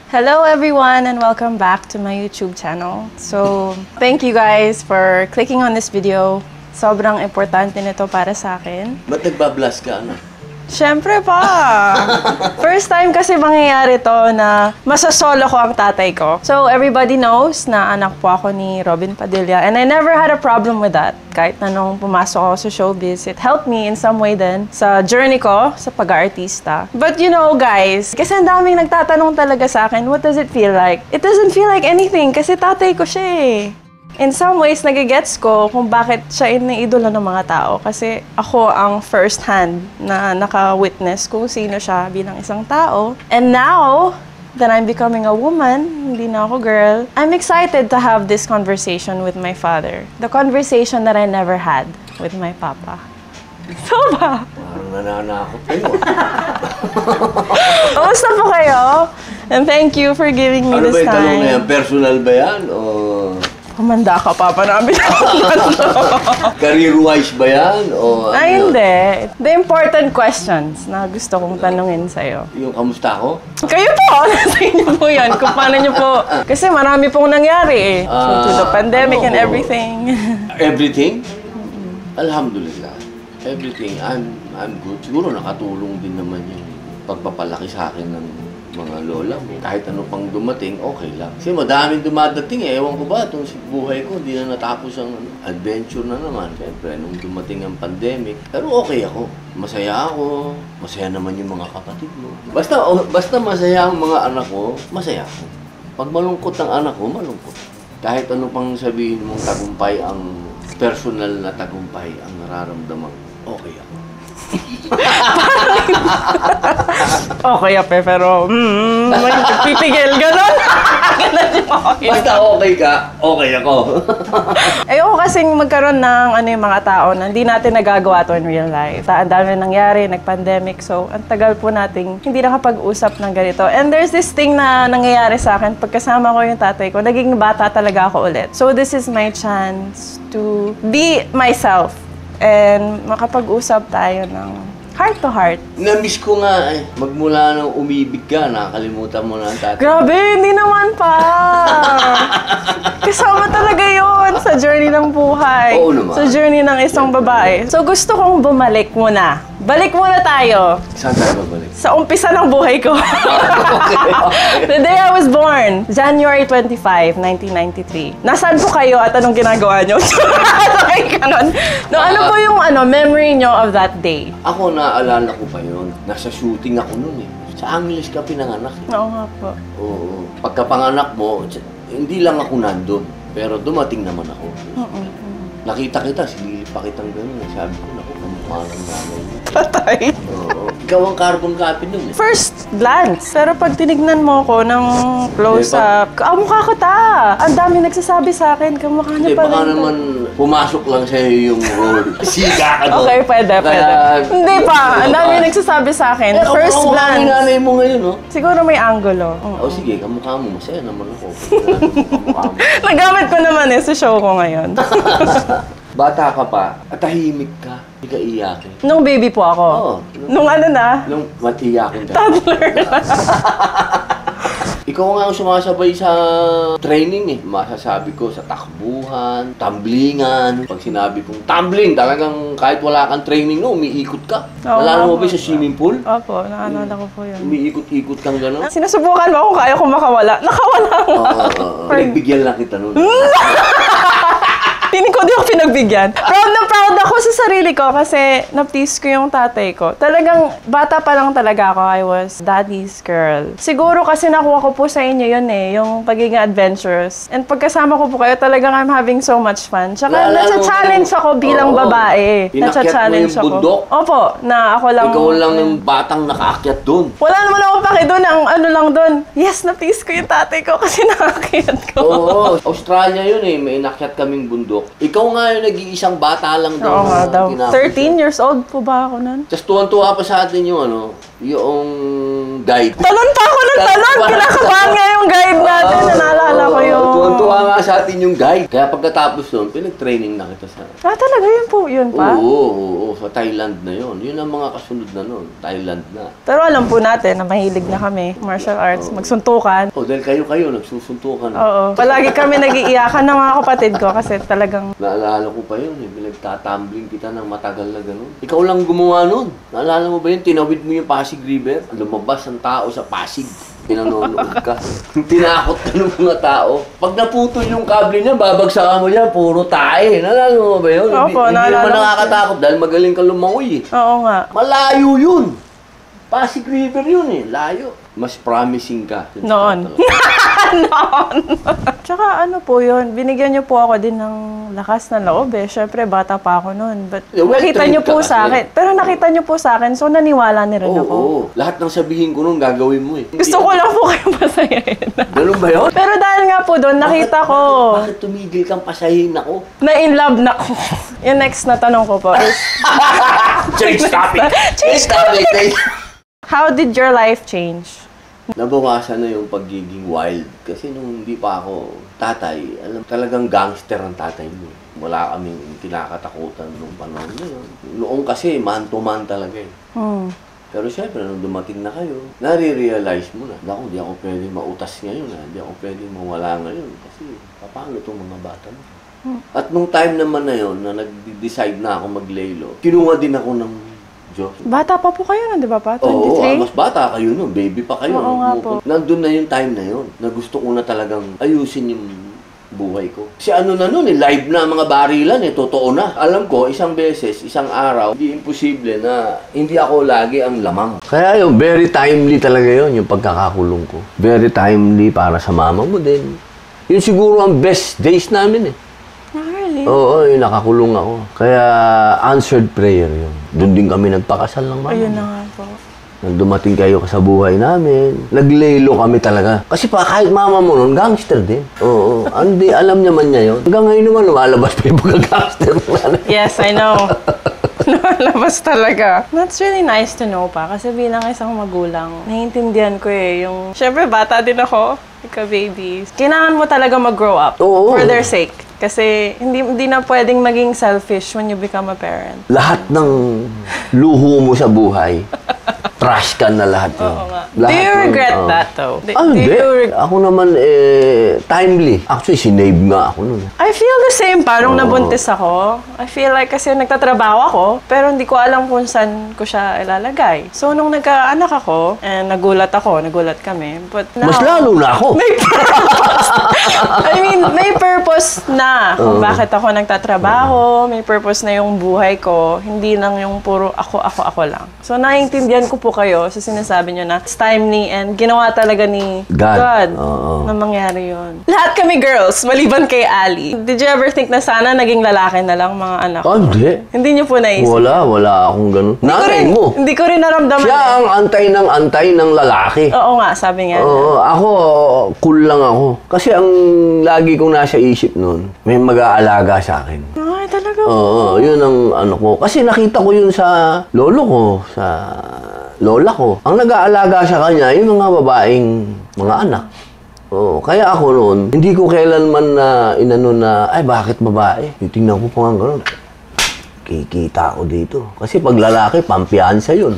Hello everyone and welcome back to my YouTube channel. So, thank you guys for clicking on this video. Sobrang importante nito para sa akin. Ba't nagbablas ka, ano? Siyempre pa! First time kasi mangyayari to na masasolo ko ang tatay ko. So, everybody knows na anak po ako ni Robin Padilla and I never had a problem with that. Kahit na nung pumasok ako sa showbiz, it helped me in some way din sa journey ko sa pag-aartista. But you know guys, kasi ang daming nagtatanong talaga sa akin, what does it feel like? It doesn't feel like anything kasi tatay ko siya eh. In some ways, nagigets ko kung bakit siya iniidolo ng mga tao. Kasi ako ang first hand na naka-witness kung sino siya bilang isang tao. And now that I'm becoming a woman, hindi na ako girl, I'm excited to have this conversation with my father. The conversation that I never had with my papa. So ba? Parang nananakot kayo. Kamusta po kayo? And thank you for giving me this time. Ano ba yung tanong na yan? Personal ba yan? O... Kumanda ka, papa namin. Career-wise ba yan? O, ay, hindi. The important questions na gusto kong tanungin sa'yo. Yung kamusta ako? Kayo po! Nasa inyo po yan. Kung paano nyo po. Kasi marami pong nangyari eh. So, to the pandemic and everything. Everything? Alhamdulillah. Everything. I'm good. Siguro nakatulong din naman yung pagpapalaki sa akin ng mga lola mo. Kahit ano pang dumating, okay lang. Kasi madaming dumadating eh. Ewan ko ba, itong buhay ko, hindi na natapos ang adventure na naman. Siyempre, nung dumating ang pandemic, pero okay ako. Masaya ako. Masaya naman yung mga kapatid mo. Basta masaya ang mga anak ko, masaya ako. Pag malungkot ang anak ko, malungkot. Kahit ano pang sabihin mong tagumpay, ang personal na tagumpay, ang nararamdaman, okay ako. Okay, ape, pero pipigil, gano'n. Basta okay ka, okay ako. Ayoko kasing magkaroon ng yung mga tao na hindi natin nagagawa to in real life. Ang dami nangyari, nag-pandemic, so ang tagal po nating hindi nakapag-usap ng ganito. And there's this thing na nangyayari sa akin, pagkasama ko yung tatay ko, naging bata talaga ako ulit. So this is my chance to be myself. And makapag-usap tayo ng heart to heart. Na-miss ko nga eh. Magmula nung umibig ka, nakakalimutan mo na ang tatay. Grabe, hindi naman pa. Kasama talaga yon sa journey ng buhay. Oo naman. Sa journey ng isang babae. So gusto kong bumalik muna. Balik muna tayo. Saan tayo babalik? Sa umpisa ng buhay ko. The day I was born, January 25, 1993. Nasaan po kayo at anong ginagawa nyo? No, ano po yung memory nyo of that day? Ako, naaalala ko pa yun. Nasa shooting ako noon eh. Sa Angeles ka pinanganak eh. Oo nga po. Oo. Pagkapanganak mo, hindi lang ako nandun. Pero dumating naman ako. Nakita kita, sinilip pa kitang gano'n. Sabi ko, naku, kamukha ng nanay mo. Patay. Oo. Ikaw ang carbon copy nun eh. First glance. Pero pag tinignan mo ko ng close-up, mukha ko ta. Ang dami nagsasabi sa akin, kamukha niya pala. Baka naman pumasok lang sa'yo yung role. Siga ka doon. Okay, pwede. Hindi pa. Ang dami nagsasabi sa akin. First glance. Kamukha nanay mo ngayon, no? Siguro may angulo. O sige, kamukha mo. Masaya naman ako. Kamukha mo. Nagamit ko naman sa show ko ngayon. Bata ka pa, at tahimik ka, hindi ka iyakin. Nung baby po ako? Oo. Nung na? Nung matiyakin ka. Toddler. Ikaw nga ang sumasabay sa training eh. Masasabi ko sa takbuhan, tumblingan. Pag sinabi kong tumbling, talagang kahit wala kang training no, umiikot ka. Nalala mo ba sa swimming pool? Opo, naalala ko po yun. Umiikot-ikot kang gano'n. Sinusubukan mo kung kaya kong makawala. Nakawala nga. Pinagbigyan lang kita nun. Hindi ko pinagbigyan. Proud na proud ako sa sarili ko kasi na-please ko yung tatay ko. Talagang bata pa lang talaga ako. I was daddy's girl. Siguro kasi nakuha ko po sa inyo yun eh, yung pagiging adventurous. And pagkasama ko po kayo, talagang I'm having so much fun. Tsaka nasa-challenge ako bilang babae. Nasa-challenge ako. Bundok? Opo, na ako lang. Ikaw lang yung batang nakaakyat dun. Wala naman ako paki dun. Ang lang dun. Yes, na-please ko yung tatay ko kasi nakaakyat ko. Oo, Australia yun eh. May inakyat kaming bundok. Ikaw nga yung nag-iisang bata lang daw. Oo nga daw. 13 years old po ba ako nun? Tapos tuwan-tuwa pa sa atin yung yung guide. Talon pa ako ng talon! Kinakabahan nga yung guide natin. Naalala ko yun. Tuwan-tuwa nga sa atin yung guide. Kaya pagkatapos nun, pinag-training na kita sa... Talaga yun po, yun pa? Oo, sa Thailand na yun. Yun ang mga kasunod na nun. Thailand na. Pero alam po natin na mahilig na kami, martial arts, magsuntukan. Dahil kayo, nagsusuntukan. Oo. Palagi kami nag-iiyakan ng mga kapatid ko kasi talagang... Naalala ko pa yun, pinagtatumbling kita ng matagal na gano'n. Ikaw lang gumawa nun. Naalala mo ba yun? Tinawid mo yung Pasig River. Lumabas ang tao sa Pasig. Pinanonood ka. Tinakot ka ng mga tao. Pag naputol yung kable niya, babagsakan mo niya, puro tae. Naalala mo ba yun? Opo, hindi naman nakakatakot dahil magaling ka lumangoy eh. Oo nga. Malayo yun. Pasig River yun eh. Layo. Mas promising ka. Noon. Noon. Tsaka ano po yun, binigyan niyo po ako din ng lakas ng loob eh. Siyempre, bata pa ako noon. But nakita niyo po sa akin. Pero nakita niyo po sa akin, so naniwala na rin ako. Oo. Lahat ng sabihin ko noon, gagawin mo eh. Gusto ko lang po kayo pasayahin. Ganun ba yun? Pero dahil nga po doon, nakita ko. Bakit tumigil kang pasahin ako? Na-in love na ako. Yung next na tanong ko po is... Change topic! Change topic! How did your life change? Nabawasan na yung pagiging wild. Kasi nung hindi pa ako tatay, alam, talagang gangster ang tatay mo. Wala kaming kinakatakutan nung panahon na yun. Noong kasi, man-to-man talaga eh. Pero syempre, nung dumating na kayo, nare-realize mo na, naku, di ako pwede mautas ngayon, di ako pwede mawala ngayon. Kasi, paano itong mga bata mo? At nung time naman na yun, na nag-decide na ako maglaylo, kinuha din ako ng Diyos. Bata pa po kayo nun, di ba pa? 23? Oo, mas bata kayo nun. Baby pa kayo. Oo nga po. Nandun na yung time na yun, na gusto ko na talagang ayusin yung buhay ko. Kasi ano na nun live na ang mga barilan totoo na. Alam ko, isang beses, isang araw, hindi imposible na hindi ako lagi ang lamang. Kaya yung very timely talaga yun, yung pagkakakulong ko. Very timely para sa mama mo din. Yun siguro ang best days namin eh. Really? Oo, yung nakakulong ako. Kaya answered prayer yun. Doon din kami nagpakasal ng mama. Ayun na nga po. Nang dumating kayo sa buhay namin, naglaylo kami talaga. Kasi pa kahit mama mo nun, gangster din. Oo, hindi, alam naman niya yun. Hanggang ngayon naman, lumalabas pa yung pagka-gangster. Yes, I know. Lumalabas talaga. That's really nice to know pa. Kasi bilang isang magulang, naiintindihan ko yung... Siyempre, bata din ako. Ika babies. Kailangan mo talaga mag-grow up. Oo. For their sake. Kasi hindi na pwedeng maging selfish when you become a parent. Lahat ng luho mo sa buhay, trash ka na lahat yun. Oo nga. Do you regret that though? Hindi. Ako naman, timely. Actually, sinave nga ako nun. I feel the same pa nung nabuntis ako. I feel like kasi nagtatrabaho ako, pero hindi ko alam kung saan ko siya ilalagay. So, nung nagkaanak ako, and nagulat kami. But now, mas lalo na ako. May purpose. I mean, may purpose na kung bakit ako nagtatrabaho. May purpose na yung buhay ko. Hindi lang yung puro ako lang. So, naiintindihan ko po kayo sa sinasabi nyo na it's timely and ginawa talaga ni God na mangyari yun. Lahat kami girls, maliban kay Ali. Did you ever think na sana naging lalaki na lang mga anak ko? Hindi. Hindi nyo po naisip? Wala akong ganun. Nanay mo. Hindi ko rin naramdaman. Siya ang antay ng lalaki. Oo nga, sabi nga. Oo, ako, cool lang ako. Kasi ang lagi kong nasa isip nun, may mag-aalaga sa akin. Ay, talaga. Oo, yun ang ano ko. Kasi nakita ko yun sa lolo ko, sa lola ko. Ang nag-aalaga sa kanya, yung mga babaeng mga anak. Oo, kaya ako noon, hindi ko kailanman na inano na, ay bakit babae? Tingnan ko pa nga gano'n. Kikita ko dito. Kasi pag lalaki, pampiyansa yun.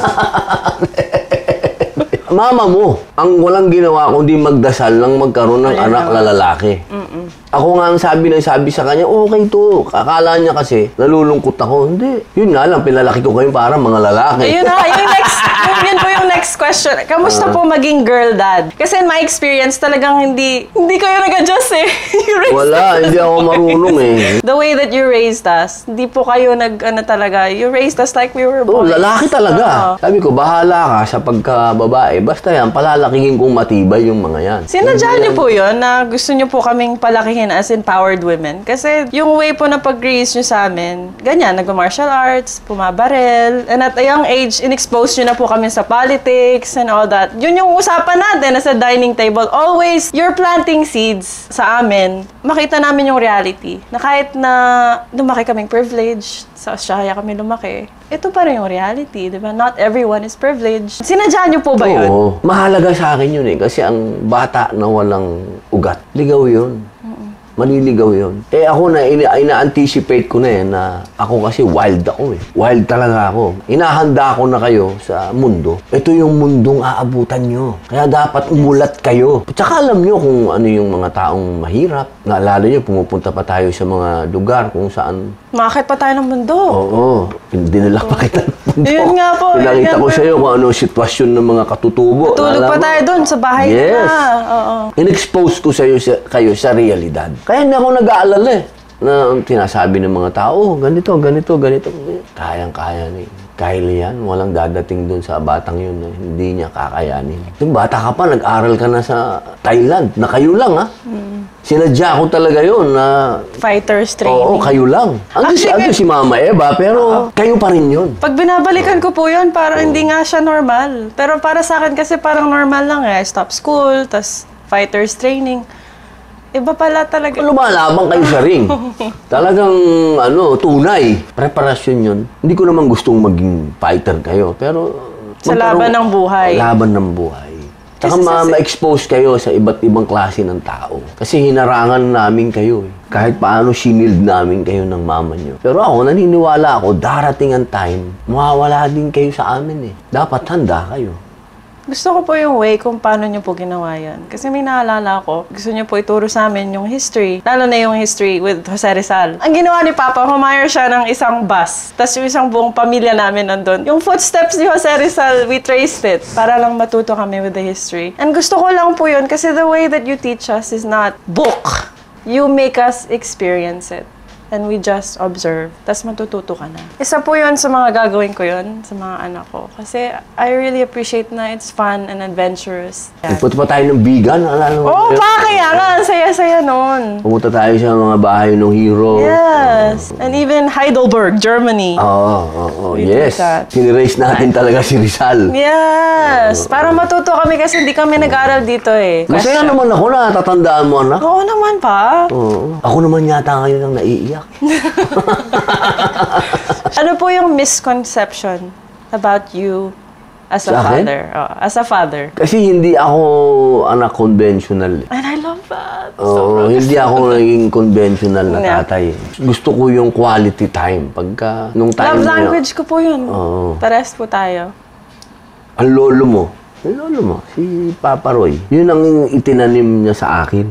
Mama mo, ang walang ginawa kundi magdasal ng magkaroon ng anak na lalaki. Ako nga ang sabi sa kanya, okay to. Akala niya kasi, nalulungkot ako. Hindi. Yun nga lang, pinalaki ko kayo para mga lalaki. Ayun na, yun po yung next question. Kamusta po maging girl dad? Kasi in my experience, talagang hindi kayo nag-adjust eh. Wala, hindi ako marunong eh. The way that you raised us, hindi po kayo talaga, you raised us like we were boys. Lalaki talaga. Sabi ko, bahala ka sa pagka-babae. Basta yan, palalakingin kong matibay yung mga yan. Sinadya niyo po yun na gusto niyo po kaming palakihin sabihin as empowered women. Kasi yung way po na pag-raise nyo sa amin, ganyan, nag-martial arts, pumabaril, and at a young age, in-expose nyo na po kami sa politics and all that. Yun yung usapan natin sa dining table. Always, you're planting seeds sa amin. Makita namin yung reality. Na kahit na lumaki kaming privileged, sa Australia kami lumaki, ito pa rin yung reality, di ba? Not everyone is privileged. Sinadya niyo po ba yun? Oo. Mahalaga sa akin yun eh. Kasi ang bata na walang ugat, ligaw yun. Maliligaw yun. Eh ako na, ina-anticipate ko na yan na ako kasi wild ako eh. Wild talaga ako. Inahanda ko na kayo sa mundo. Ito yung mundong aabutan nyo. Kaya dapat umulat kayo. Tsaka alam nyo kung ano yung mga taong mahirap. Naalala nyo, pumupunta pa tayo sa mga lugar kung saan. Makakit pa tayo ng mundo. Oo. Dinala pa kita ng mundo. Yun nga po. Pinakita ko sa'yo kung ano sitwasyon ng mga katutubo. Tulog pa tayo doon sa bahay yes. na. Oo. In-expose ko kayo sa realidad. Kaya hindi ako nag-aalala eh. Na tinasabi ng mga tao, ganito. Kayang-kaya ni Kylie yan. Walang dadating doon sa batang yun na hindi niya kakayanin. Yung bata ka pa, nag-aral ka na sa Thailand. Na kayo lang ha. Sinadya ko talaga yun na fighters training. Oo, kayo lang. Ando si Mama Eva, pero kayo pa rin yun. Pag binabalikan ko po yun, parang hindi nga siya normal. Pero para sa akin kasi parang normal lang eh. I stop school, tas fighters training. Iba pala talaga. Lumalaban kayo sa ring. Talagang, tunay. Preparasyon yun. Hindi ko naman gustong maging fighter kayo, pero sa laban ng buhay. Laban ng buhay. Saka ma-expose kayo sa iba't ibang klase ng tao. Kasi hinarangan namin kayo eh. Kahit paano sinild namin kayo ng mama nyo. Pero ako, naniniwala ako, darating ang time, mawawala din kayo sa amin eh. Dapat handa kayo. Gusto ko po yung way kung paano nyo po ginawa yan. Kasi may naalala ko, gusto nyo po ituro sa amin yung history. Lalo na yung history with Jose Rizal. Ang ginawa ni Papa, humire siya ng isang bus. Tapos yung isang buong pamilya namin nandun. Yung footsteps ni Jose Rizal, we traced it. Para lang matuto kami with the history. And gusto ko lang po yun kasi the way that you teach us is not book. You make us experience it. And we just observe. Tapos matututo ka na. Isa po yun sa mga gagawin ko yun sa mga anak ko. Kasi I really appreciate na it's fun and adventurous. Pupunta pa tayo ng vegan. Oo, kaya nga. Ang saya-saya nun. Pumunta tayo sa mga bahay ng hero. Yes. And even Heidelberg, Germany. Oo. Yes. Sinirace natin talaga si Rizal. Yes. Para matuto kami kasi hindi kami nag-aral dito eh. Masaya naman ako na tatandaan mo, anak. Oo naman pa. Oo. Ako naman yata ngayon ang naiiyak. Ano po yung misconception about you as a father? Oh, as a father. Kasi hindi ako anak conventional. And I love that. Oo, hindi ako naging conventional na tatay. Gusto ko yung quality time. Pagka, nung time love language ko po yun. Oo. Pares po tayo. Ang lolo mo, si Papa Roy, yun ang itinanim niya sa akin.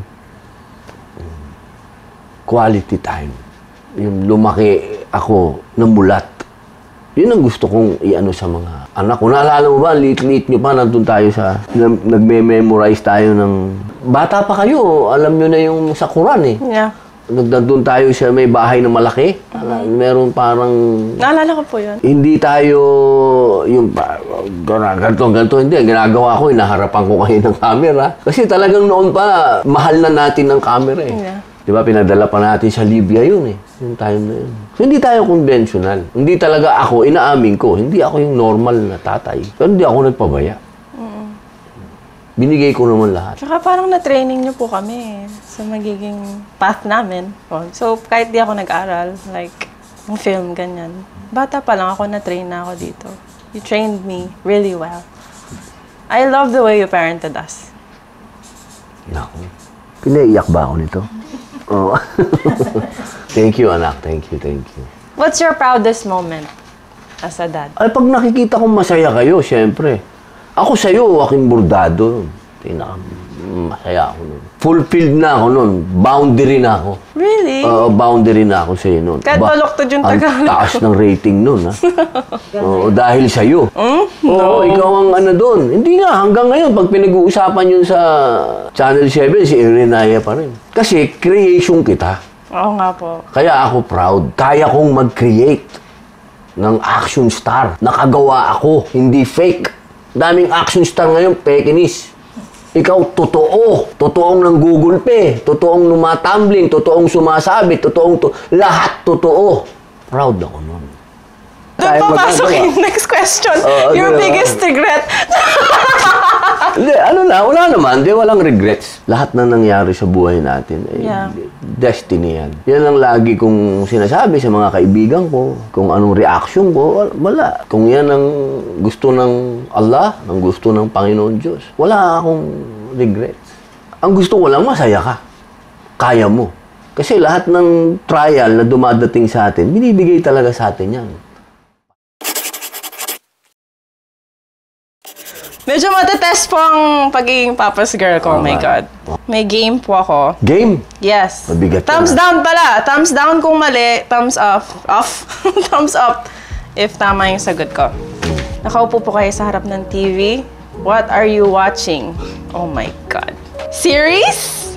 Quality time. Yung lumaki ako ng mulat. Yun ang gusto kong i-ano sa mga anak ko. Naalala mo ba, liit-liit nyo pa, nandun tayo sa, nagme-memorize tayo ng, bata pa kayo, alam nyo na yung sa Quran eh. Yeah. Nandun tayo sa may bahay na malaki. Meron parang, naalala ko po yun. hindi tayo, yung, ganito, hindi. Ginagawa ko, inaharapan ko kayo ng camera. Kasi talagang noon pa, mahal na natin ng camera eh. Yeah. Diba, pinadala pa natin sa Libya yun eh. Yung time na yun. So, hindi tayo conventional. Hindi talaga ako, inaamin ko, hindi ako yung normal na tatay. Pero hindi ako nagpabaya. Binigay ko naman lahat. Tsaka parang na-training niyo po kami sa magiging path namin. So, kahit di ako nag-aral, like, yung film, ganyan. Bata pa lang ako, na-train na ako dito. You trained me really well. I love the way you parented us. Naku. Pinaiyak ba ako nito? Oh. Thank you, anak. Thank you. What's your proudest moment as a dad? Ay, pag nakikita kong masaya kayo, siyempre. Ako sa'yo, aking bordado. Masaya ako nun. Fulfilled na ako nun. Boundary na ako. Really? Boundary na ako sa'yo nun. Kahit paluktod yung Tagalog. Ang taas ng rating nun, ha? Dahil sa'yo. No. Ikaw ang ano dun. Hindi nga, hanggang ngayon, pag pinag-uusapan yun sa Channel 7, si Irenaya pa rin. Kasi creation kita. Oo nga po. Kaya ako proud. Kaya kong mag-create ng action star. Nakagawa ako, hindi fake. Daming action star ngayon, pekinis. Ikaw, totoo. Totoong nanggugulpe. Totoong lumatumbling. Totoong sumasabit. Lahat totoo. Proud ako nun. Doon papasok yung next question. Your biggest regret. Hindi, wala naman. Walang regrets. Lahat na nangyari sa buhay natin, destiny yan. Yan ang lagi kong sinasabi sa mga kaibigan ko. Kung anong reaction ko, wala. Kung yan ang gusto ng Allah, ang gusto ng Panginoon Diyos, wala akong regrets. Ang gusto ko lang, masaya ka. Kaya mo. Kasi lahat ng trial na dumadating sa atin, binibigay talaga sa atin yan. Medyo matetest po ang pagiging papa's girl ko. Oh my God. May game po ako. Game? Yes. Mabigat thumbs down pala. Thumbs down kung mali. Thumbs up. Thumbs up if tama yung sagot ko. Nakaupo po kayo sa harap ng TV. What are you watching? Oh my God. Series?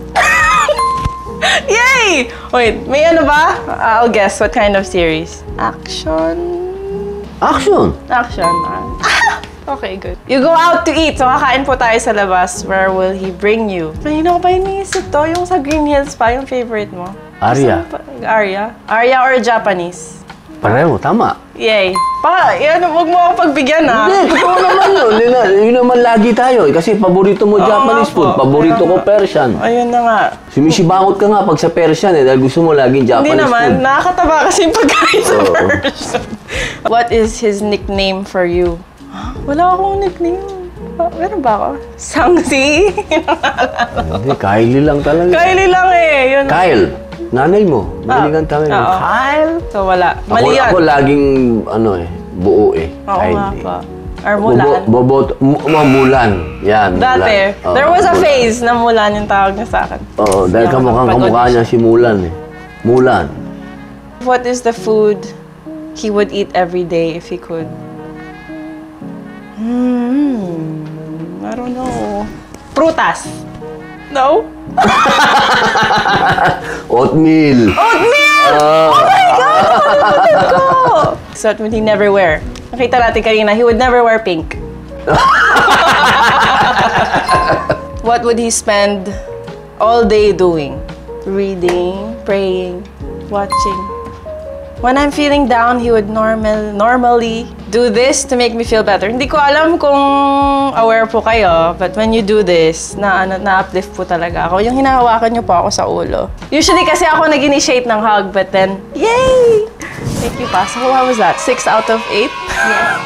Yay! Wait, may ano ba? I'll guess. What kind of series? Action? Action? Action. Okay, good. You go out to eat. So, kakain po tayo sa labas. Where will he bring you? Kanina ko pa iniisip to. Yung sa Green Hills pa, yung favorite mo. Arya. Arya? Arya or Japanese? Pareho, tama. Yay. Huwag mo ako pagbigyan, ha? Hindi, totoo naman yun. Yun naman lagi tayo. Kasi paborito mo Japanese food. Paborito ko Persian. Ayun na nga. Sumisibangot ka nga pag sa Persian dahil gusto mo laging Japanese Hindi naman. food. Nakakataba kasi yung pagkain sa Persian. What is his nickname for you? Wala akong nickname. Meron ba ako? Sangsi? Hindi, Kylie lang talaga. Kylie lang eh. Yun. Kyle. Nanay mo. Mahilig ang tawag mo. Kyle. So wala. Mali yan. Ako laging, buo eh. Oo nga Kylie. pa. Or Mulan. Mulan. Yan. Dati. There was a phase na Mulan yung tawag niya sa akin. Oo, dahil kamukha niya si Mulan eh. Mulan. What is the food he would eat every day if he could? I don't know. Prutas. No? Oatmeal. Oatmeal! Oh my God! Nakalimutan ko! So what would he never wear? Nakita natin kanina, he would never wear pink. What would he spend all day doing? Reading, praying, watching. When I'm feeling down, he would normally do this to make me feel better. Hindi ko alam kung aware po kayo, but when you do this, na-uplift po talaga ako. Yung hinahawakan niyo po ako sa ulo. Usually kasi ako nag-initiate ng hug, but then, yay! Thank you pa. So what was that? 6 out of 8? Yeah.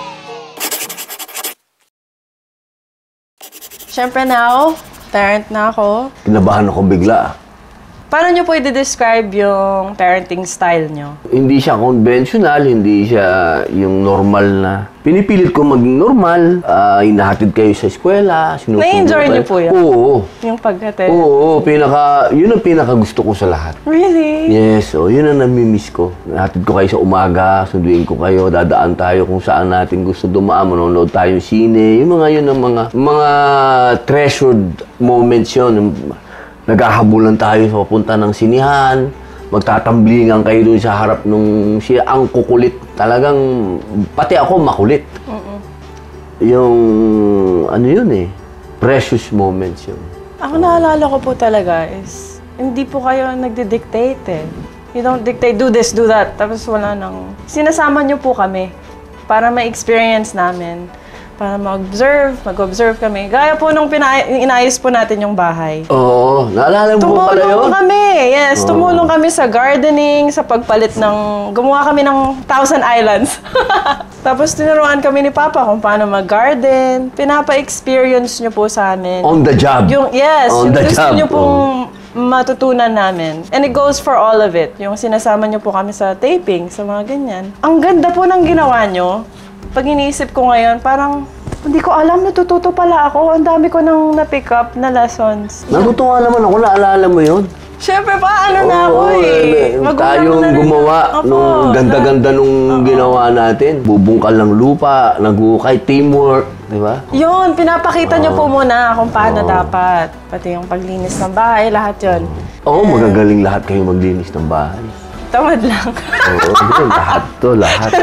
Siyempre now, parent na ako. Kinabahan ako bigla. Paano niyo po i-describe yung parenting style niyo? Hindi siya conventional, hindi siya yung normal na. Pinipilit ko maging normal, hinahatid kayo sa eskwela, sinusunod. Na-enjoy niyo po yan? Oo. Yung paghatid? Oo, yun ang pinaka gusto ko sa lahat. Really? Yes, yun ang namimiss ko. Nahatid ko kayo sa umaga, sunduin ko kayo, dadaan tayo kung saan natin gusto dumaan, manonood tayong sine, yung mga yun ang mga treasured moments yun. Naghahabulan tayo sa papunta ng sinihan, magtatamblingan kayo dun sa harap nung siya ang kukulit. Talagang, pati ako makulit. Yung, yun eh, precious moments yun. Ako naalala ko po talaga is, hindi po kayo nagdi-dictate eh. You don't dictate, do this, do that. Tapos wala nang, sinasama niyo po kami para ma-experience namin. Para mag-observe kami. Gaya po nung inayos po natin yung bahay. Oo, naalala mo pala yun? Tumulong kami, yes. Tumulong kami sa gardening, sa pagpalit gumawa kami ng 1,000 islands. Tapos tinuruan kami ni Papa kung paano mag-garden. Pinapa-experience nyo po sa amin. On the job. Yes, On the gusto job. nyo pong matutunan namin. And it goes for all of it. Yung sinasama nyo po kami sa taping, sa mga ganyan. Ang ganda po ng ginawa nyo. Pag iniisip ko ngayon, parang hindi ko alam, natututo pala ako. Ang dami ko nang na-pick up na lessons. Natutuwa naman ako, naalala mo yun? Siyempre pa, na ako eh. Tayong gumawa nung ganda-ganda nung ginawa natin. Bubungkal ng lupa, nag-ukay, teamwork, di ba? Yun, pinapakita nyo po muna kung paano dapat. Pati yung paglinis ng bahay, lahat yun. Oo, magagaling lahat kayo maglinis ng bahay. Tamad lang. Oo, lahat to, lahat. Pero marunong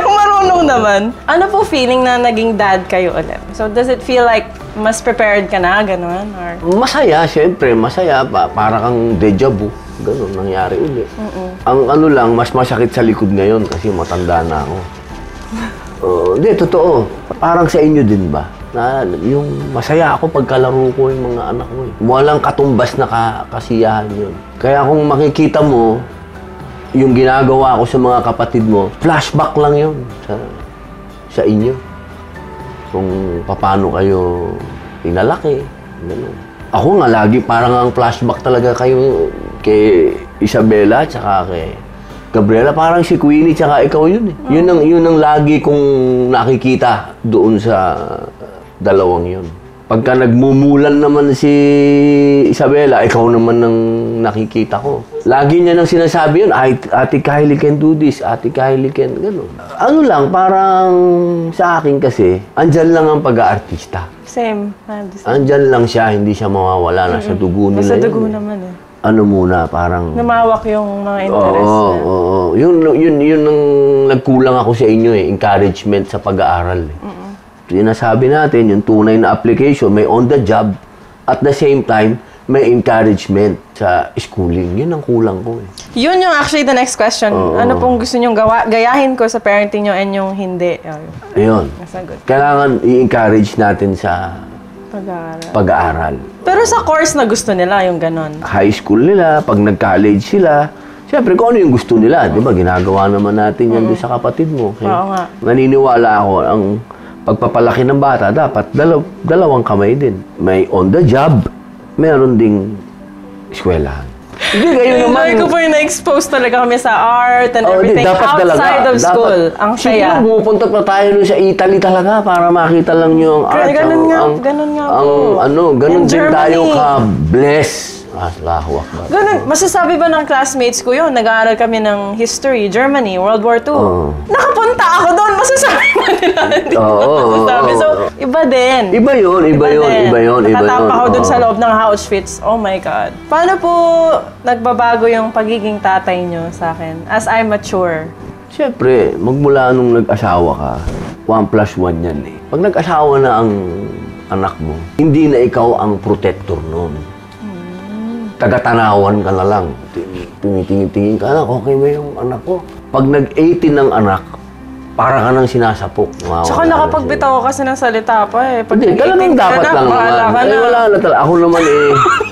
Marunong naman. Ano po feeling na naging dad kayo ulit? So, does it feel like mas prepared ka na, gano'n? Or... Masaya, syempre. Masaya. Para kang deja vu. Ganun, nangyari ulit. Ang ano lang, mas masakit sa likod ngayon kasi matanda na ako. Hindi, totoo. Parang sa inyo din ba? Na yung masaya ako pagkalaro ko yung mga anak ko. Walang katumbas na kasiyahan yun. Kaya kung makikita mo, yung ginagawa ko sa mga kapatid mo, flashback lang yun sa inyo. Kung paano kayo pinalaki. Ganun. Ako nga lagi parang ang flashback talaga kayo kay Isabela tsaka kay Gabriela, parang si Queenie tsaka ikaw yun eh. Yun ang lagi kong nakikita doon sa dalawang yun. Pagka nagmumulan naman si Isabela, ikaw naman ang nakikita ko. Lagi niya nang sinasabi yun, Ate Kylie can do this, Ate Kylie can, gano'n. Ano lang, parang sa akin kasi, andyan lang ang pag-aartista. Same. Andyan lang siya, hindi siya mawawala. Nasa dugo nila Nasa dugo yun. naman eh. Ano muna, parang... Namawak yung mga interest. Oo. Yun ang nagkulang ako sa inyo eh, encouragement sa pag-aaral eh. Sinasabi natin, yung tunay na application, may on the job, at the same time, may encouragement sa schooling. Yun ang kulang ko eh. Yun yung actually the next question. Ano pong gusto nyong gayahin ko sa parenting nyo and yung hindi? Ayun. Nasagot. Kailangan i-encourage natin sa pag-aaral. Pero sa course na gusto nila, yung ganon. High school nila, pag nag-college sila, siyempre kung ano yung gusto nila, di ba? Ginagawa naman natin yan sa kapatid mo. Okay? Oo nga. Naniniwala ako, ang pagpapalaki ng bata, dapat dalawang kamay din. May on the job, meron ding eskwelahan. Hindi kayo naman. Ko po yung na-expose talaga kami sa art and everything outside of school. Ang saya. Siguro pupunta pa tayo sa Italy talaga para makita lang nyo ang art. Ganun nga po. Ganun din tayo ka-bless. Allahu Akbar. Ganun, masasabi ba ng classmates ko yun? Nag-aaral kami ng history, Germany, World War II. Nakapunta ako doon, masasabi mo nila. Hindi masasabi. So, iba din. Iba yun. Nakatapa ako doon sa loob ng Auschwitz. Oh my God. Paano po nagbabago yung pagiging tatay nyo sa akin as I mature? Siyempre, magmula nung nag-asawa ka, 1+1 yan eh. Pag nag-asawa na ang anak mo, hindi na ikaw ang protector noon. Tagatanawan ka na lang. Tumitingin-tingin ka, anak, okay ba yung anak ko? Pag nag-18 ng anak, para ka nang sinasapok. Tsaka nakapagbitaw ka kasi ng salita pa eh. Pag hindi, talagang dapat lang naman. Eh, wala na talaga. Ako naman eh.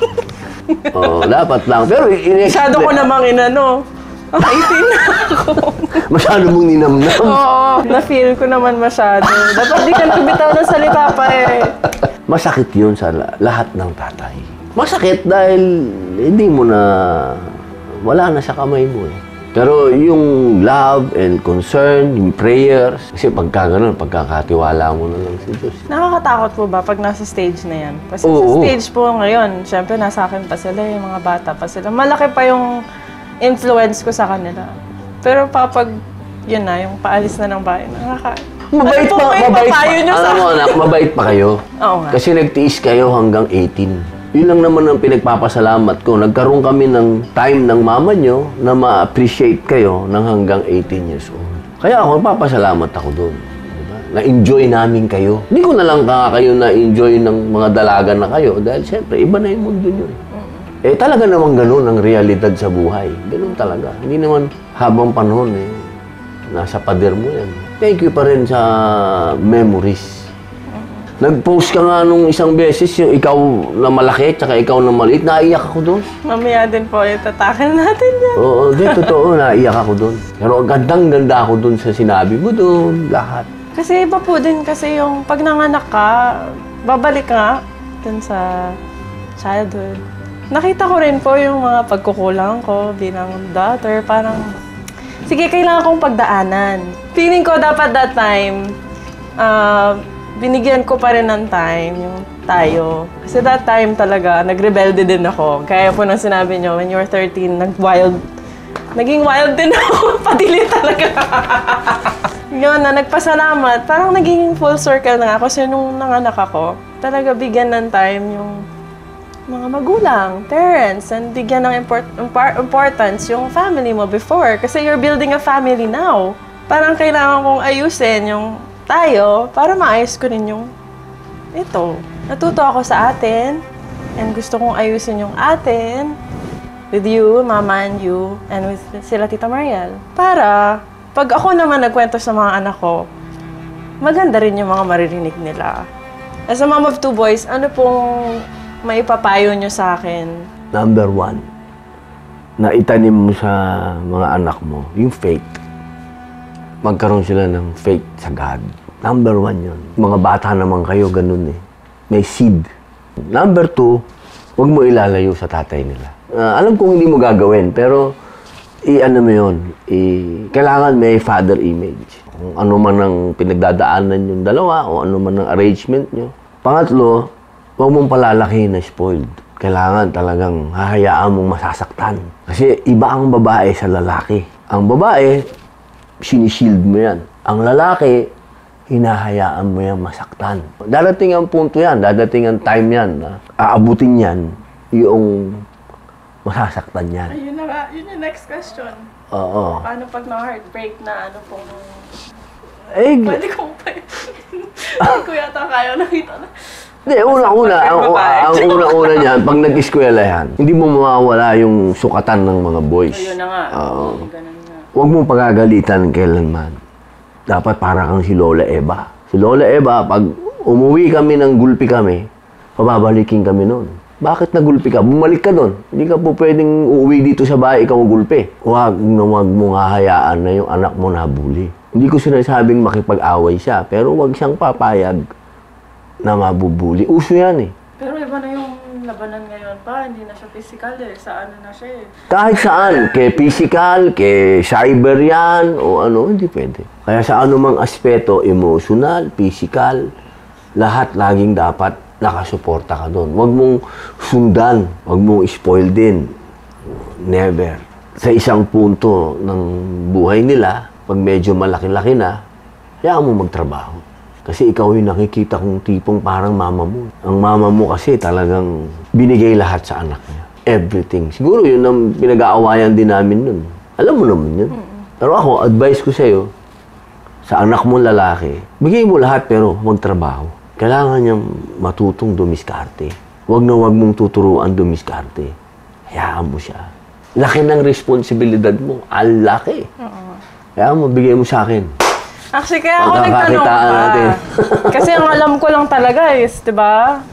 Dapat lang. Pero masyado ko namang inano. 18 na ako. Masyado mong ninamnam. Oo, na-feel ko naman masyado. Dapat di ka nagbitaw ng salita pa eh. Masakit yun sa lahat ng tatay. Masakit dahil hindi mo na, wala na sa kamay mo eh. Pero yung love and concern, yung prayers, kasi pagka ganun, pagkakatiwala mo na lang sa Diyos. Nakakatakot po ba pag nasa stage na yan? Kasi sa stage po ngayon, syempre nasa akin pa sila, yung mga bata pa sila. Malaki pa yung influence ko sa kanila. Pero pag yun na, yung paalis na ng bahay, mabait ano pa, mabait pa. Alam mo anak, mabait pa kayo. Oo nga. Kasi nagtiis kayo hanggang 18. Yun lang naman ang pinagpapasalamat ko. Nagkaroon kami ng time ng mama nyo na ma-appreciate kayo ng hanggang 18 years old. Kaya ako, papasalamat ako doon. Diba? Na-enjoy namin kayo. Hindi ko na lang kayo na-enjoy ng mga dalaga na kayo dahil siyempre, iba na yung mundo nyo. Eh talaga naman ganun ang realidad sa buhay. Ganun talaga. Hindi naman habang panahon eh. Nasa pader mo yan. Thank you pa rin sa memories. Nag-post ka nga nung isang beses, yung ikaw na malaki, tsaka ikaw na maliit, naiyak ako doon. Mamaya din po, itatakan natin yan. Oo, di, totoo, naiyak ako doon. Pero gandang-ganda ako doon sa sinabi mo doon, lahat. Kasi iba po din kasi yung pag nanganak ka, babalik nga dun sa childhood. Nakita ko rin po yung mga pagkukulang ko bilang daughter, parang, sige, kailangan kong pagdaanan. Feeling ko dapat that time, binigyan ko pa rin ng time yung tayo. Kasi that time talaga, nagrebelde din ako. Kaya po nang sinabi nyo, when you were 13, naging wild din ako. Padili talaga. Yun na, nagpasalamat. Parang naging full circle na ako. Kasi nung nanganak ako, talaga bigyan ng time yung mga magulang, parents, and bigyan ng importance yung family mo before. Kasi you're building a family now. parang kailangan kong ayusin yung tayo para maayos ko rin yung ito. Natuto ako sa atin and gusto kong ayusin yung atin with you, Mama and you, and with sila Tita Mariel. Para pag ako naman nagkwento sa mga anak ko, maganda rin yung mga maririnig nila. As a mom of 2 boys, ano pong maipapayo nyo sa akin? Number 1, na itanim mo sa mga anak mo, yung faith. Magkaroon sila ng faith sa God. Number 1 yun. Mga bata naman kayo, ganun eh. May seed. Number 2, huwag mo ilalayo sa tatay nila. Alam kong hindi mo gagawin, pero i-ano mo yun, kailangan may father image. Kung ano man ang pinagdadaanan yung dalawa, o ano man ang arrangement nyo. Pangatlo, huwag mong palalakihin na spoiled. Kailangan talagang hahayaan mong masasaktan. Kasi iba ang babae sa lalaki. Ang babae, sinishield mo yan. Ang lalaki, hinahayaan mo yan masaktan. Dadating ang punto yan, dadating ang time yan, aabutin yan, yung masasaktan yan. Ayun na nga, yun yung next question. Oo. Paano pag na-heartbreak na ano pong... Pwede kong pa yun. Hindi ko yata kaya nakita na. Hindi, ang una-una niyan, pag nag-eskwela yan, hindi mo mawawala yung sukatan ng mga boys. Ayun na nga. Oo. Huwag mong pagagalitan kailanman. Dapat para kang si Lola Eva. Si Lola Eva, pag umuwi kami ng gulpi kami, pababalikin kami noon. Bakit nagulpi ka? Bumalik ka doon. Hindi ka po pwedeng uuwi dito sa bahay, ikaw gulpi. Huwag mong hahayaan na yung anak mo nabuli. Hindi ko sinasabing makipag-away siya, pero huwag siyang papayag na mabubuli. Uso yan eh. Pero iba na yung labanan ngayon pa, hindi na siya physical eh. Sa ano na siya eh. Kahit saan, kay physical, kay cyber yan, o ano, hindi pwede. Kaya sa anumang aspeto, emotional, physical, lahat laging dapat nakasuporta ka doon. Huwag mong sundan, huwag mong spoil din. Never. Sa isang punto ng buhay nila, pag medyo malaki-laki na, hayaan mo magtrabaho. Kasi ikaw yung nakikita kong tipong parang mama mo. Ang mama mo kasi talagang binigay lahat sa anak niya. Everything. Siguro yun ang pinag-aawayan din namin nun. Alam mo naman yun. Pero ako, advice ko sa'yo, sa anak mo lalaki, bigay mo lahat pero magtrabaho. Kailangan niyang matutong dumiskarte. Huwag na huwag mong tuturuan dumiskarte. Hayaan mo siya. Laki ng responsibilidad mo. Ang laki. Hayaan mo, bigay mo sa akin. Actually, kaya ako nagtanong pa. Kasi ang alam ko lang talaga is, di ba?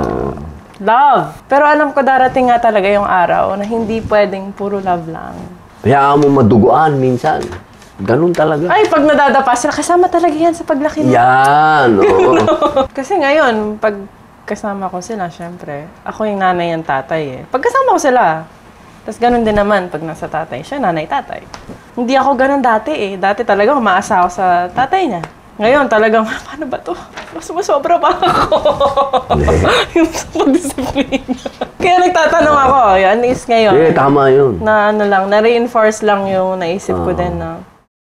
Love. Pero alam ko darating nga talaga yung araw na hindi pwedeng puro love lang. Hayaan mo maduguan minsan. Ganun talaga. Ay, pag nadadapa sila, kasama talaga yan sa paglaki nila. Yan, oo. Kasi ngayon, pag kasama ko sila, syempre, ako yung nanay and tatay eh. Pag kasama ko sila, tapos ganun din naman pag nasa tatay siya, nanay-tatay. Hindi ako ganun dati eh. Dati talaga umaasa ako sa tatay niya. Ngayon talagang, paano ba to? Sumasobra pa ako. Yung sa pag-discipline. Kaya nagtatanong ako, at least ngayon. Eh, tama yun. Na ano lang, na-reinforce lang yung naisip ko din na.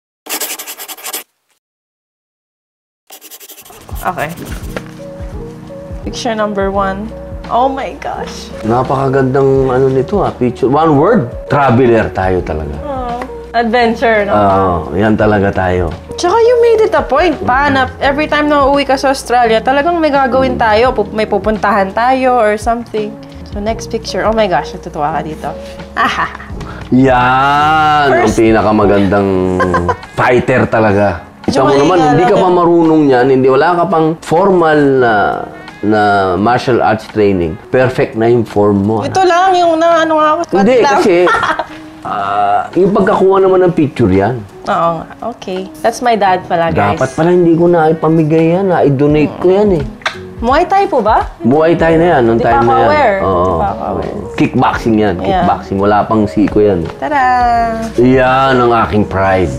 Okay. Picture number 1. Oh my gosh. Napakagandang ano nito picture. One word, traveler tayo talaga. Adventure, no? Yan talaga tayo. Tsaka you made it a point pa na every time na uuwi ka sa Australia, talagang may gagawin tayo. May pupuntahan tayo or something. So next picture. Oh my gosh, natutuwa ka dito. Yan! Ang pinakamagandang fighter talaga. Ito mo naman, hindi ka pa marunong yan, wala ka pang formal na martial arts training. Perfect na yung form mo. Ito lang yung ano nga ako. Hindi, kasi yung pagkakuha naman ng picture yan. Oo nga, okay. That's my dad pala, guys. Dapat pala hindi ko na ipamigay yan, i-donate ko yan eh. Muay Thai po ba? Muay Thai na yan, nung Di time pa na yan. aware. Oo. Di pa ako aware. Kickboxing yan, Yeah. kickboxing. Wala pang siko yan. Tada! Yan ang aking pride.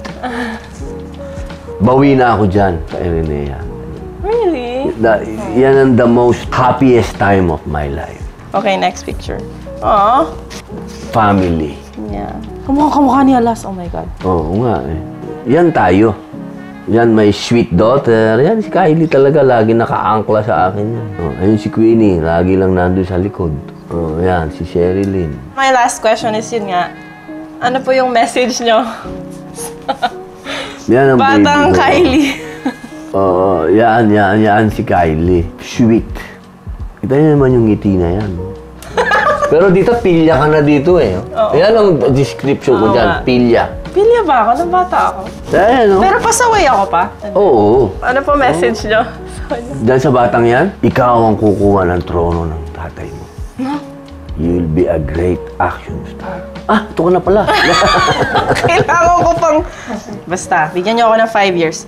Bawi na ako dyan sa Erenea. Really? Yan ang the most happiest time of my life. Okay, next picture. Aww. Family. Yeah. Kamukha ni Alas. Oh my God. Oo nga eh. Yan tayo. Yan, my sweet daughter. Yan, si Kylie talaga. Lagi nakaangkla sa akin yan. Ayun si Queenie. Lagi lang nandun sa likod. Yan, si Sherilyn. My last question is yun nga. Ano po yung message nyo Yan ang Batang baby ko. Kylie. Oo, yan si Kylie. Sweet. Kita niyo naman yung ngiti na yan. Pero dito, pilya ka na dito eh. Yan ang description ko dyan, pilya. Pilya ba ako? Nung bata ako. Ayan, no? Pero pasaway ako pa. Oo. Ano po message nyo? Dahil sa batang yan, ikaw ang kukuha ng trono ng tatay mo. You'll be a great action star. Ah, ito ka na pala. Kailangan ko pang... Basta, bigyan nyo ako ng 5 years.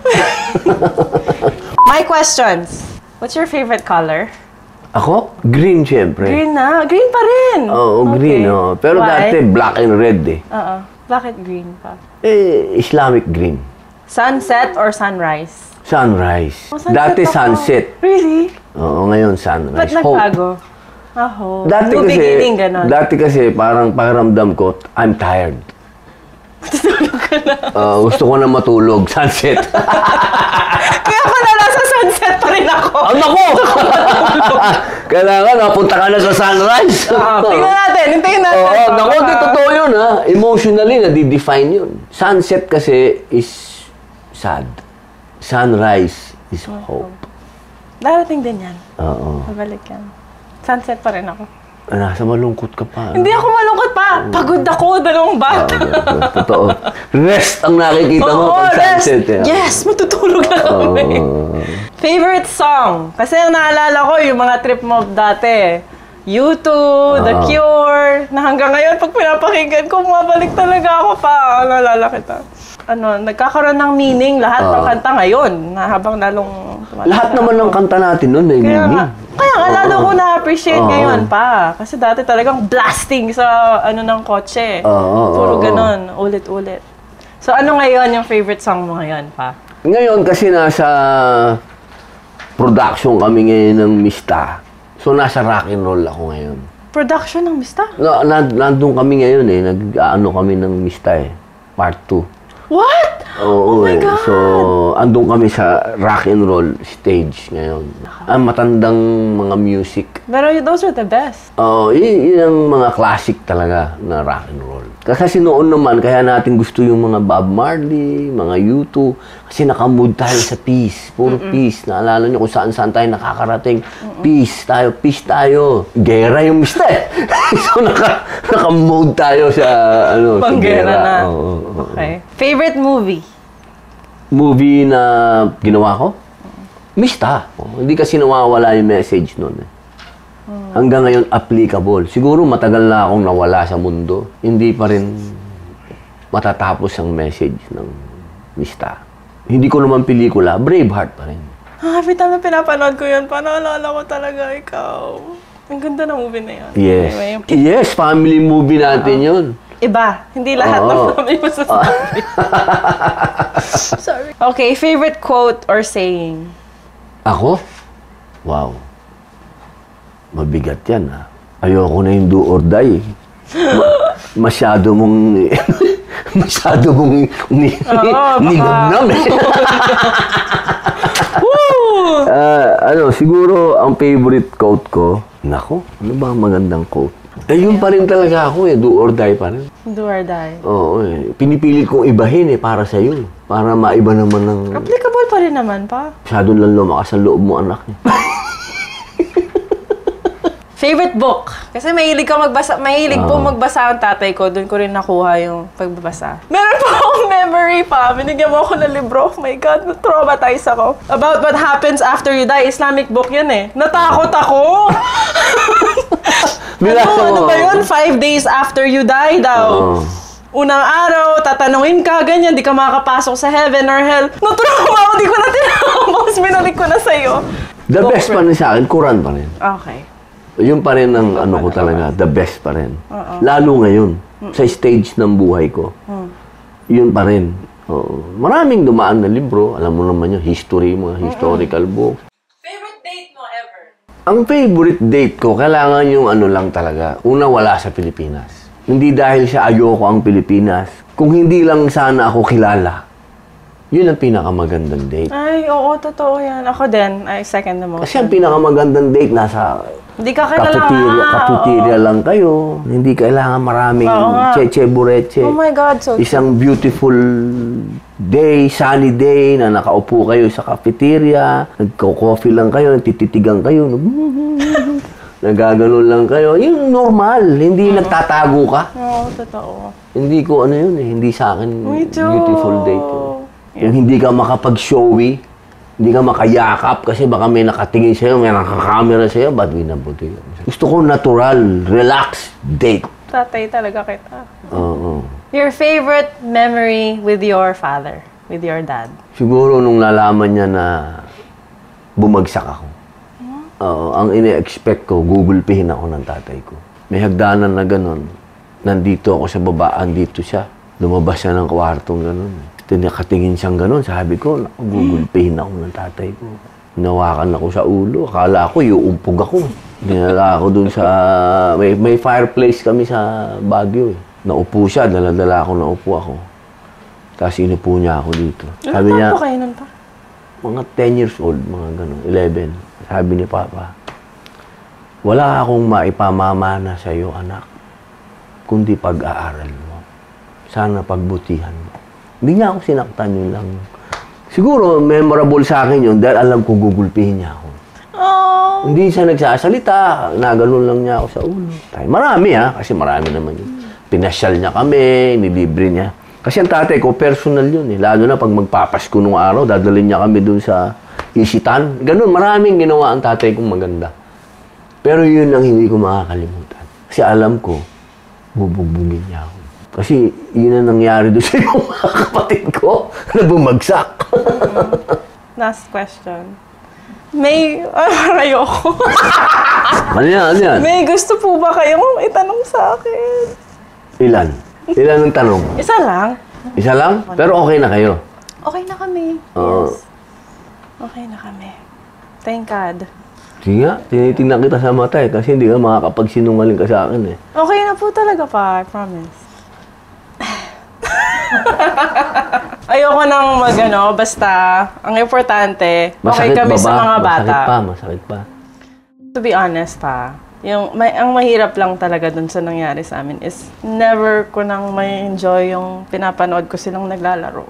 My questions. What's your favorite color? Ako? Green, syempre. Green na? Green pa rin? Oo, green. Oh. Pero Why? dati, black and red eh. Oo. Bakit green pa? Islamic green. Sunset or sunrise? Sunrise. Oh, sunset Dati ako. sunset. Really? Oo, ngayon sunrise. Ba't nagbago? Ako. Dati New kasi, beginning, ganon. dati kasi parang pakiramdam ko, I'm tired. Tutulog ka na. Gusto ko na matulog, sunset. Kaya pala nasa sunset pa rin ako. Ano ko? Kailangan, napunta ka na sa sunrise. Tingnan natin, hintayin natin. Oo, naku, di totoo yun ha. Emotionally, nadi-define yun. Sunset kasi is sad. Sunrise is hope. Darating din yan. Oo. Babalik yan. Sunset pa rin ako. Nasa malungkot ka pa. Hindi ako malungkot pa. Pagod ako, dalawang bata. Totoo. Rest ang nakikita mo Oo, pag rest. sunset. Yes, matutulog na kami. Favorite song? Kasi ang naalala ko, yung mga trip mo dati. U2, The Cure, na hanggang ngayon, pag pinapakinggan ko, mabalik talaga ako pa. Naalala kita. Nagkakaroon ng meaning lahat ng kanta ngayon, na habang lalong tumatanda. Lahat naman ng kanta natin nun may meaning. Kaya nga, lalo ko na-appreciate ngayon pa. Kasi dati talagang blasting sa ng kotse. Puro ganon, ulit-ulit. So ano ngayon yung favorite song mo ngayon pa? Ngayon kasi nasa production kami ngayon ng Mista. So nasa rock and roll ako ngayon. Production ng Mista? Nandun kami ngayon eh. Nag-ano kami ng Mista eh. Part 2. What? Oo, Oh my God! So, andun kami sa rock and roll stage ngayon. Ang matandang mga music. Pero those are the best. Oo, yun ang mga classic talaga na rock and roll. Kasi noon naman, kaya natin gusto yung mga Bob Marley, mga U2, kasi nakamood tayo sa peace. Puro peace. Naalala nyo kung saan-saan tayo nakakarating. Peace tayo. Gera yung mista eh. So, nakamood tayo sa, Panggera sa gera. na. Oo. Okay. Favorite movie? Movie na ginawa ko? Mista. Hindi kasi nawawala yung message nun eh. Hanggang ngayon, applicable. Siguro matagal na akong nawala sa mundo. Hindi pa rin matatapos ang message ng Mista. Hindi ko naman pelikula, Braveheart pa rin. Every time na pinapanood ko yun, panaalala ko talaga ikaw. Ang ganda ng movie na yun. Yes. Anyway, Yes, family movie natin yun. iba. Hindi lahat ng family masasabi. Sorry. Okay, favorite quote or saying? Ako? Wow. Mabigat yan ha. Ayoko na yung do or die. Masyado mong nilagnam eh. Siguro ang favorite quote ko, nako, ano ba ang magandang quote? Yun pa rin talaga ako eh, do or die pa rin. Do or die. Oo eh. Pinipilit kong ibahin eh, para sa'yo eh. Para maiba naman ng... Applicable pa rin naman pa. Masyado lang lumakas ang loob mo, anak niya. Favorite book? Kasi mahilig ka magbasa. Mahilig po magbasa ang tatay ko. Doon ko rin nakuha yung pagbabasa. Meron po akong memory pa. Binigyan mo ako ng libro. Oh my God, na-traumatize ako. About what happens after you die. Islamic book yun eh. Natakot ako! Ano ba yun? 5 days after you die daw. Unang araw, tatanungin ka, ganyan, di ka makakapasok sa heaven or hell. Natrauma ako, di ko na tinapos. Binalik ko na sa'yo. The best pa rin sa akin, Quran pa rin. Okay. Yun pa rin ang ko talaga, the best pa rin. Lalo ngayon, sa stage ng buhay ko. Yun pa rin. Maraming dumaan na libro, alam mo naman yung history, mga historical book. Favorite date mo ever? Ang favorite date ko, kailangan yung lang talaga. Una, wala sa Pilipinas. Hindi dahil sa ayoko ang Pilipinas. Kung hindi lang sana ako kilala, yun ang pinakamagandang date. Ay, oo, totoo yan. Ako din, I second the motion. Kasi ang pinakamagandang date nasa Hindi ka kailangan. Cafeteria lang kayo. Hindi kailangan maraming cheche bureche. Oh my God, so Isang beautiful day, sunny day, na nakaupo kayo sa cafeteria, nagko-coffee lang kayo, nagtititigan kayo, nagaganon lang kayo. Yung normal, hindi nagtatago ka. Oo, totoo. Hindi ko ano yun eh, hindi sa akin Me too. beautiful day to. Yung hindi ka makapag-showy, hindi ka makayakap kasi baka may nakatingin sa'yo, may nakakamera sa'yo, ba't binabuti yun? Gusto ko natural, relaxed date. Tatay talaga kita. Oo. Your favorite memory with your father, with your dad? Siguro nung nalaman niya na bumagsak ako. Oo, ang ine-expect ko, gugulpihin ako ng tatay ko. May hagdanan na gano'n. Nandito ako sa babaan, dito siya. Lumabas siya ng kwartong gano'n. Tinakatingin siyang gano'n. Sabi ko, gugulpihin ako ng tatay ko. Hinawakan ako sa ulo. Akala ko, iuumpog ako. Dinala ako dun sa... May fireplace kami sa Baguio eh. Naupo siya, dala-dala ako, naupo ako. Tapos inupo niya ako dito. Sabi niya, po kayo nun pa? mga 10 years old, mga gano'n, 11. Sabi ni Papa, wala akong maipamamana sa iyo, anak, kundi pag-aaral mo. Sana pagbutihan mo. Hindi niya ako sinaktan, yun lang. Siguro, memorable sa akin yun dahil alam ko gugulpihin niya ako. Oh. Hindi siya nagsasalita, naganon lang niya ako sa ulo. Marami kasi marami naman yun. Pinasyal niya kami, nilibre niya. Kasi ang tatay ko, personal yun eh. Lalo na pag magpapasko nung araw, dadalhin niya kami dun sa isitan. Ganun, maraming ginawa ang tatay kong maganda. Pero yun ang hindi ko makakalimutan. Kasi alam ko, bubugbugin niya ako. Kasi yun ang nangyari doon sa yung mga kapatid ko na bumagsak. Last question. May, ayoko. Ano yan? Ano yan? May gusto po ba kayong itanong sa akin? Ilan? Ilan ang tanong? Isa lang. Isa lang? Pero okay na kayo? Okay na kami. Oo. Yes. Okay na kami. Thank God. Sige nga, tinitingnan kita sa mata eh, kasi hindi ka makakapagsinungaling ka sa akin eh. Okay na po talaga pa, I promise. Ayoko nang basta ang importante, okay kami sa mga bata. Masakit pa. To be honest ang mahirap lang talaga dun sa nangyari sa amin is never ko nang may enjoy yung pinapanood ko silang naglalaro.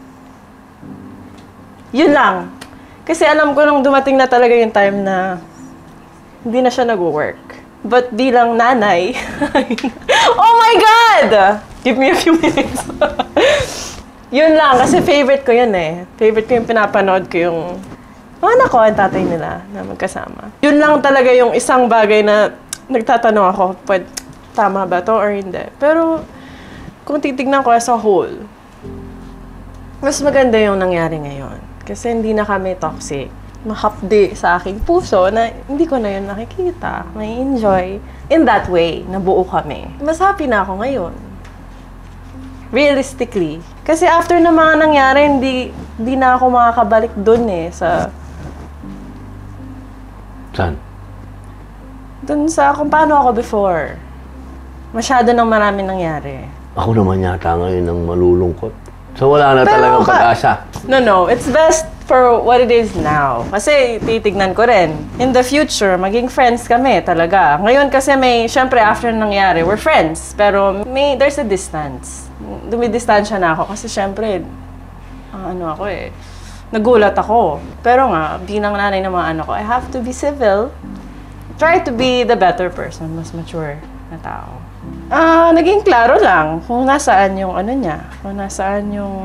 Yun lang. Kasi alam ko nung dumating na talaga yung time na hindi na siya nag-work. But bilang nanay, oh my God! Give me a few minutes. Yun lang, kasi favorite ko yun eh. Favorite ko yung pinapanood ko yung anak ko, ang tatay nila na magkasama. Yun lang talaga yung isang bagay na nagtatanong ako, tama ba to or hindi? Pero kung titignan ko as a whole, mas maganda yung nangyari ngayon. Kasi hindi na kami toxic. Mahapdi sa aking puso na hindi ko na yun nakikita. May enjoy. In that way, nabuo kami. Mas happy na ako ngayon. Realistically. Kasi after na mga nangyari, hindi na ako makakabalik dun sa... Saan? Dun sa kung paano ako before. Masyado nang marami nangyari. Ako naman yata ngayon ang malulungkot. So wala na talagang pag-asa. No. It's best for what it is now. Kasi titignan ko rin. In the future, maging friends kami talaga. Ngayon kasi syempre after nangyari, we're friends. Pero there's a distance. Dumidistansya na ako kasi syempre, nagulat ako. Pero nga, bilang nanay ng mga anak ko, I have to be civil. Try to be the better person, mas mature na tao. Naging klaro lang kung nasaan yung niya, kung nasaan yung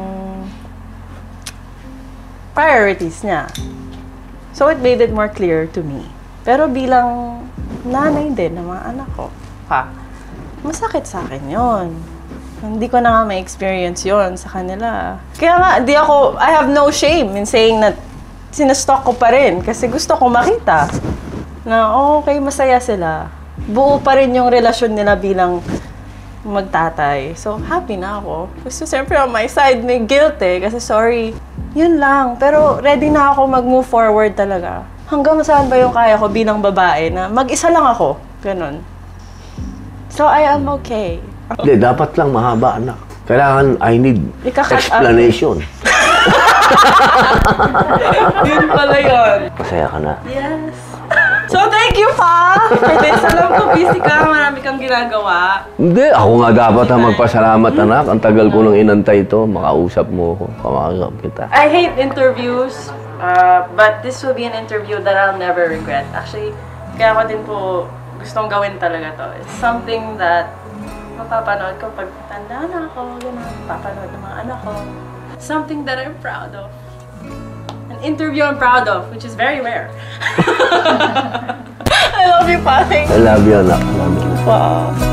priorities niya. So it made it more clear to me. Pero bilang nanay din ng mga anak ko, masakit sa akin yon. Hindi ko na nga ma-experience yon sa kanila. Kaya nga, I have no shame in saying that sinastalk ko pa rin kasi gusto ko makita na okay, masaya sila. Buo pa rin yung relasyon nila bilang magtatay. So, happy na ako. Kasi siyempre on my side, may guilt kasi sorry. Yun lang. Pero ready na ako mag-move forward talaga. Hanggang saan ba yung kaya ko bilang babae na mag-isa lang ako. Ganon. So, I am okay. Hindi, dapat lang mahaba, anak. Kailangan, I need explanation. Yun pala yun. Masaya ka na. Yes. So, thank you pa! For this, alam ko busy ka, marami kang ginagawa. Hindi, ako nga dapat ang magpasalamat, anak. Ang tagal ko nang inantay ito. Makausap mo ako. Pamakausap kita. I hate interviews, but this will be an interview that I'll never regret. Actually, kaya ko din po gustong gawin talaga to. It's something that mapapanood ko pag tanda na ako, gano'n, papanood ng mga anak ko. Something that I'm proud of. An interview I'm proud of, which is very rare. I love you, Pa. I love you, anak. I love you. Wow.